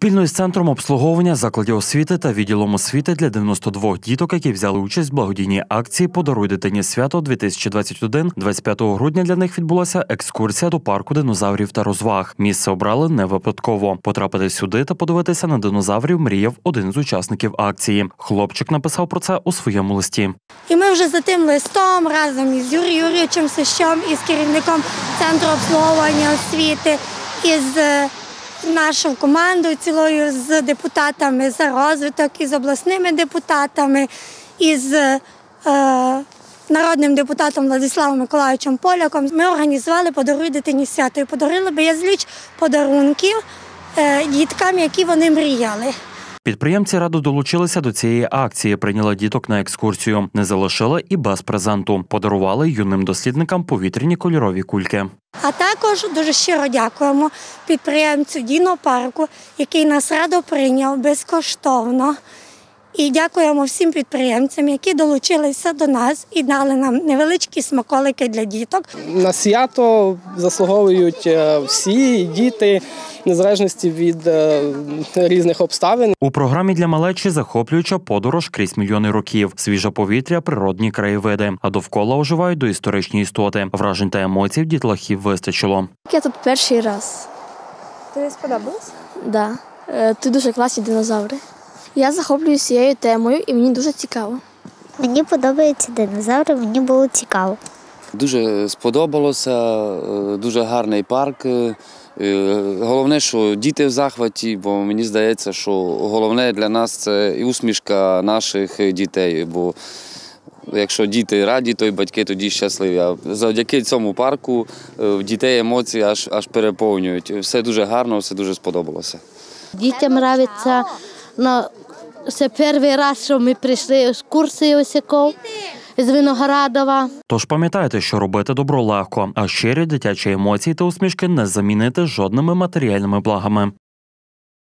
Спільно із Центром обслуговування закладів освіти та відділом освіти для 92 діток, які взяли участь в благодійній акції «Подаруй дитині свято-2021». 25 грудня для них відбулася екскурсія до парку динозаврів та розваг. Місце обрали не випадково. Потрапити сюди та подивитися на динозаврів мріяв один з учасників акції. Хлопчик написав про це у своєму листі. І ми вже за тим листом разом із Юрієм Юрійовичем Сищом, із керівником Центру обслуговування освіти, із нашою командою цілою, з депутатами за розвиток, із обласними депутатами, із народним депутатом Владиславом Миколайовичем Поляком. Ми організували «Подаруй дитині свято» і подарили безліч подарунків діткам, які вони мріяли. Підприємці радо долучилися до цієї акції, прийняли діток на екскурсію. Не залишили і без презенту. Подарували юним дослідникам повітряні кольорові кульки. А також дуже щиро дякуємо підприємцю Дінопарку, який нас радо прийняв безкоштовно. І дякуємо всім підприємцям, які долучилися до нас і дали нам невеличкі смаколики для діток. На свято заслуговують всі діти, незалежно від різних обставин. У програмі для малечі захоплююча подорож крізь мільйони років, свіже повітря, природні краєвиди, а довкола оживають доісторичні істоти. Вражень та емоцій в дітлахів вистачило. Я тут перший раз. Тобі сподобалось? Так. Тут дуже класні динозаври. Я захоплююся цією темою і мені дуже цікаво. Мені подобаються динозаври, мені було цікаво. Дуже сподобалося, дуже гарний парк. Головне, що діти в захваті, бо мені здається, що головне для нас – це і усмішка наших дітей. Бо якщо діти раді, то й батьки тоді щасливі. А завдяки цьому парку в дітей емоції аж переповнюють. Все дуже гарно, все дуже сподобалося. Дітям подобається. Це перший раз, що ми прийшли з курсу з Виноградова. Тож пам'ятайте, що робити добро легко, а щирі дитячі емоції та усмішки не замінити жодними матеріальними благами.